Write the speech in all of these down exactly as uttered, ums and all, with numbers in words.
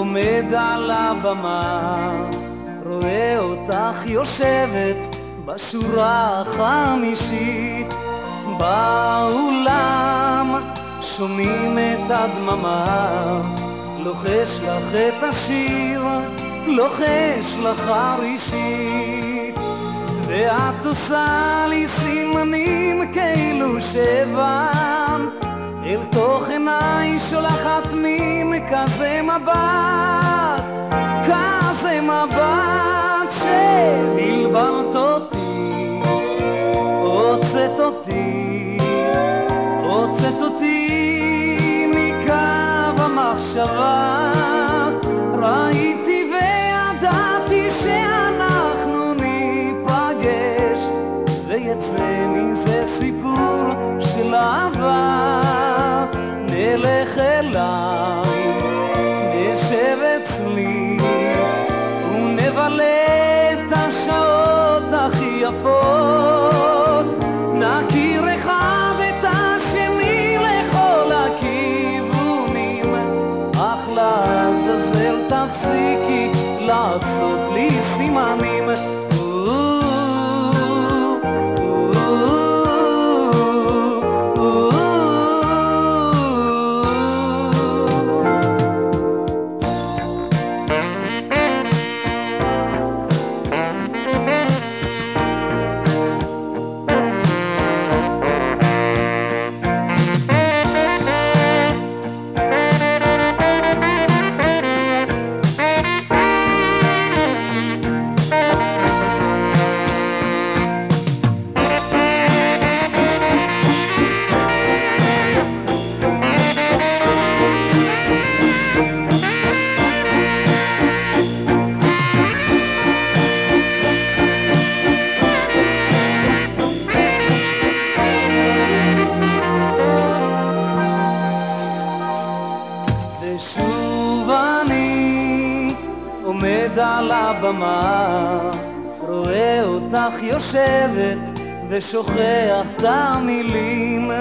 עומד על הבמה, רואה אותך יושבת בשורה החמישית באולם, שומעים את הדממה, לוחש לך את השיר, לוחש לך הראשית, ואת עושה לי סימנים כאילו שהבנת, אל תוך עיניי שולחת מין כזה מבט, כזה מבט שבלבלת אותי, הוצאת אותי, הוצאת אותי מקו המחשבה, ראיתי וידעתי שאנחנו ניפגש, ויצא מזה סיפור של אהבה, נלך אליי, נשב אצלי ונבלה את השעות הכי יפות, נכיר אחד את השני לכל הכיוונים, אך לעזאזל תפסיקי לעשות לי סימנים. ושוב אני עומד על הבמה, רואה אותך יושבת ושוכח את המילים,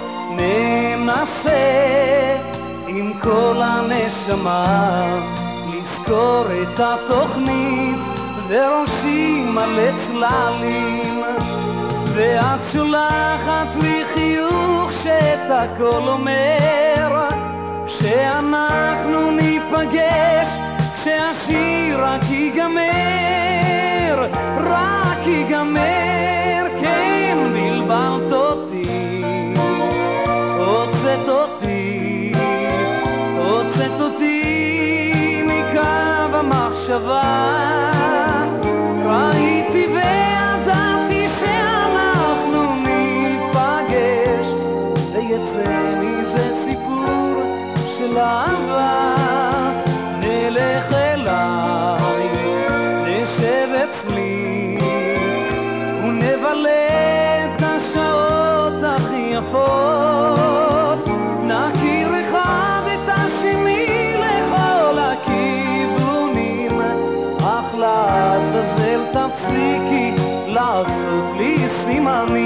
ננסה עם כל הנשמה לזכור את התוכנית, וראשי מלא צללים, ואת שולחת לי חיוך שאת הכל אומר שאנחנו ניפגש כשהשיר רק ייגמר, רק ייגמר. כן, בלבלת אותי, הוצאת אותי, הוצאת אותי מקו המחשבה, ראיתי וידעתי שאנחנו ניפגש, ויצא מזה סיפור של אהבה, נלך אליי, נשב אצלי ונבלה את השעות הכי יפות, נכיר אחד את השני לכל הכיוונים, אך לעזאזל תפסיקי לעשות לי סימנים.